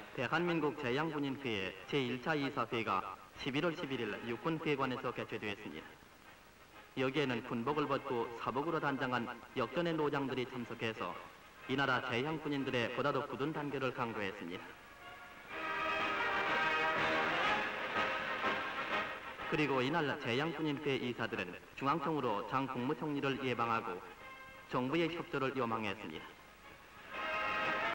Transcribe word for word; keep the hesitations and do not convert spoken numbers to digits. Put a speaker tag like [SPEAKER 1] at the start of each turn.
[SPEAKER 1] 대한민국 제양군인회의 제일 차 이사회가 십일월 십일일 육군회관에서 개최되었습니다. 여기에는 군복을 벗고 사복으로 단장한 역전의 노장들이 참석해서 이 나라 제양군인들의 보다 더 굳은 단결을 강조했습니다. 그리고 이날 제양군인회 이사들은 중앙청으로 장 국무총리를 예방하고 정부의 협조를 요망했습니다.